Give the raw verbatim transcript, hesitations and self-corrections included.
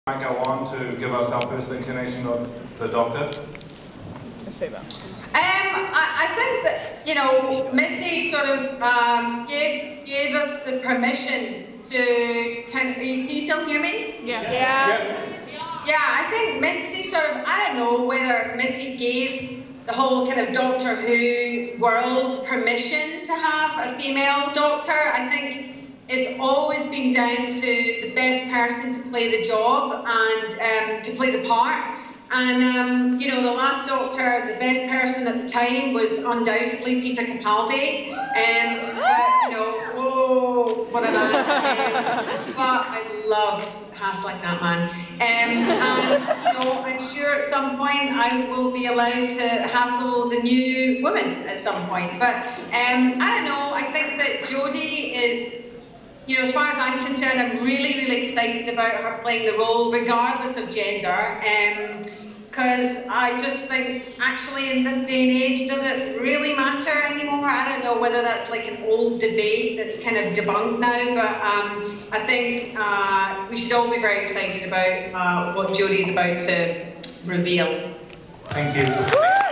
I go on to give us our first inclination of the Doctor. Ms Faber. Um, I, I think that, you know, Missy sort of um, gave, gave us the permission to, can, can you still hear me? Yeah. Yeah. Yeah. Yeah, I think Missy sort of, I don't know whether Missy gave the whole kind of Doctor Who world permission to have a female Doctor. I think it's always been down to the best person to play the job and um, to play the part. And, um, you know, the last Doctor, the best person at the time was undoubtedly Peter Capaldi. Um, but, you know, oh, what a man. Um, but I loved Hasselink, that man. Um, and, you know, I'm sure at some point I will be allowed to hassle the new woman at some point. But, um, I don't know, I think that Jodie is, you know, as far as I'm concerned, I'm really, really excited about her playing the role, regardless of gender. Because um, I just think, actually, in this day and age, does it really matter anymore? I don't know whether that's like an old debate that's kind of debunked now, but um, I think uh, we should all be very excited about uh, what Jodie's about to reveal. Thank you.